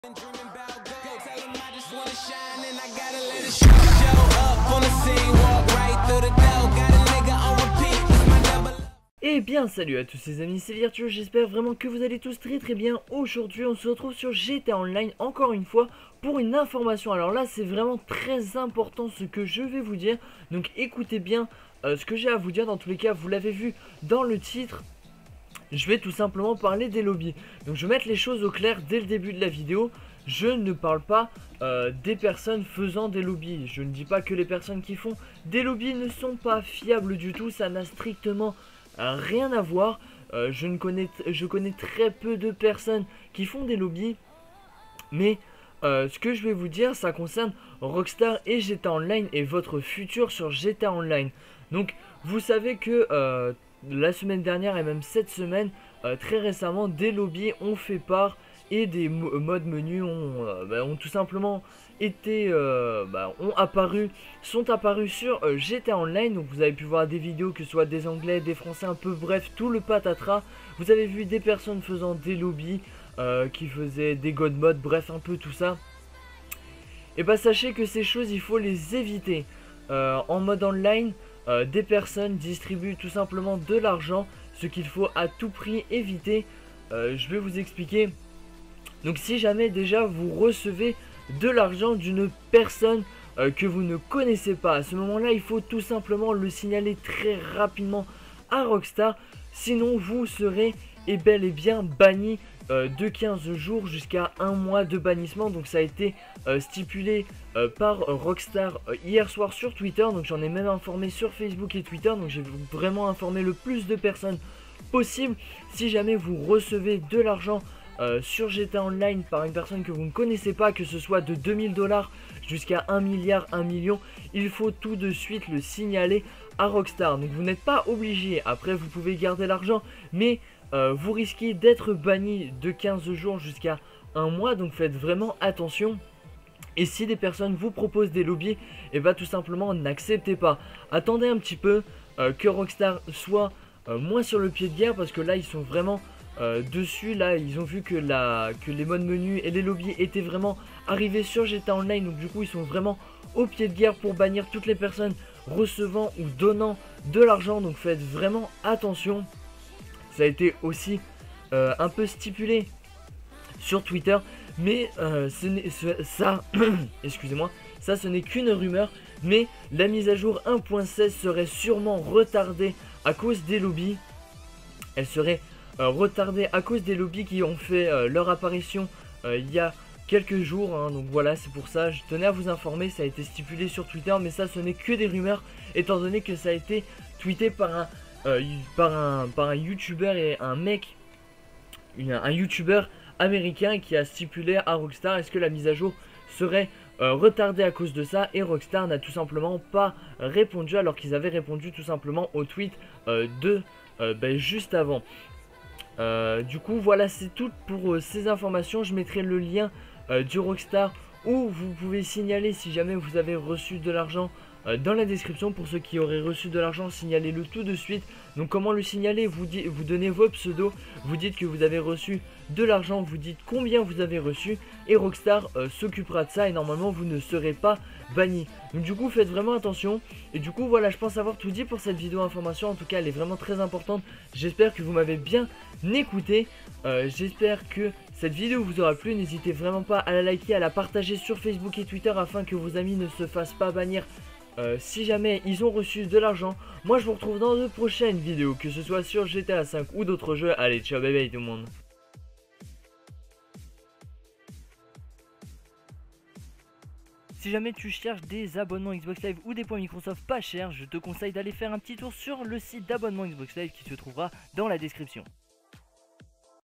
Dreaming about gold, tell 'em I just wanna shine and I gotta let it show up on the scene, walk right through the door, got a nigga on repeat, it's my double. Eh bien salut à tous les amis, c'est Virtueux, j'espère vraiment que vous allez tous très bien. Aujourd'hui on se retrouve sur GTA Online encore une fois pour une information. Alors là c'est vraiment très important ce que je vais vous dire, donc écoutez bien ce que j'ai à vous dire. Dans tous les cas vous l'avez vu dans le titre, je vais tout simplement parler des lobbies. Donc je vais mettre les choses au clair dès le début de la vidéo. Je ne parle pas des personnes faisant des lobbies. Je ne dis pas que les personnes qui font des lobbies ne sont pas fiables du tout. Ça n'a strictement rien à voir. Je connais très peu de personnes qui font des lobbies. Mais ce que je vais vous dire, ça concerne Rockstar et GTA Online et votre futur sur GTA Online. Donc vous savez que la semaine dernière et même cette semaine, très récemment, des lobbies ont fait part et des modes menus ont tout simplement été sont apparus sur GTA Online. Donc vous avez pu voir des vidéos, que ce soit des anglais, des français, un peu bref, tout le patatras. Vous avez vu des personnes faisant des lobbies, qui faisaient des god modes, bref un peu tout ça. Et bah sachez que ces choses il faut les éviter. En mode online, des personnes distribuent tout simplement de l'argent, ce qu'il faut à tout prix éviter. Je vais vous expliquer. Donc si jamais déjà vous recevez de l'argent d'une personne que vous ne connaissez pas, à ce moment là il faut tout simplement le signaler très rapidement à Rockstar, sinon vous serez bel et bien banni de 15 jours jusqu'à 1 mois de bannissement. Donc ça a été stipulé par Rockstar hier soir sur Twitter. Donc j'en ai même informé sur Facebook et Twitter. Donc j'ai vraiment informé le plus de personnes possible. Si jamais vous recevez de l'argent sur GTA Online par une personne que vous ne connaissez pas, que ce soit de 2000 $ jusqu'à 1 milliard, 1 million, il faut tout de suite le signaler à Rockstar. Donc vous n'êtes pas obligé, après vous pouvez garder l'argent, mais vous risquez d'être banni de 15 jours jusqu'à 1 mois, donc faites vraiment attention. Et si des personnes vous proposent des lobbies, et bah tout simplement n'acceptez pas. Attendez un petit peu que Rockstar soit moins sur le pied de guerre, parce que là ils sont vraiment dessus. Là ils ont vu que les modes menus et les lobbies étaient vraiment arrivés sur GTA Online. Donc du coup ils sont vraiment au pied de guerre pour bannir toutes les personnes recevant ou donnant de l'argent. Donc faites vraiment attention. Ça a été aussi un peu stipulé sur Twitter, mais excusez-moi, ça ce n'est qu'une rumeur, mais la mise à jour 1.16 serait sûrement retardée à cause des lobbies. Elle serait retardée à cause des lobbies qui ont fait leur apparition il y a quelques jours, hein. Donc voilà, c'est pour ça, je tenais à vous informer, ça a été stipulé sur Twitter, mais ça ce n'est que des rumeurs, étant donné que ça a été tweeté par un youtubeur et un youtubeur américain qui a stipulé à Rockstar est-ce que la mise à jour serait retardée à cause de ça, et Rockstar n'a tout simplement pas répondu, alors qu'ils avaient répondu tout simplement au tweet juste avant. Du coup voilà, c'est tout pour ces informations. Je mettrai le lien du Rockstar où vous pouvez signaler si jamais vous avez reçu de l'argent dans la description. Pour ceux qui auraient reçu de l'argent, signalez-le tout de suite. Donc comment le signaler? Vous donnez vos pseudos, vous dites que vous avez reçu de l'argent, vous dites combien vous avez reçu, et Rockstar s'occupera de ça, et normalement vous ne serez pas banni. Donc du coup faites vraiment attention. Et du coup voilà, je pense avoir tout dit pour cette vidéo information. En tout cas elle est vraiment très importante. J'espère que vous m'avez bien écouté. J'espère que cette vidéo vous aura plu. N'hésitez vraiment pas à la liker, à la partager sur Facebook et Twitter afin que vos amis ne se fassent pas bannir si jamais ils ont reçu de l'argent. Moi je vous retrouve dans de prochaines vidéos, que ce soit sur GTA 5 ou d'autres jeux. Allez, ciao, bye bye tout le monde. Si jamais tu cherches des abonnements Xbox Live ou des points Microsoft pas chers, je te conseille d'aller faire un petit tour sur le site d'abonnement Xbox Live qui se trouvera dans la description.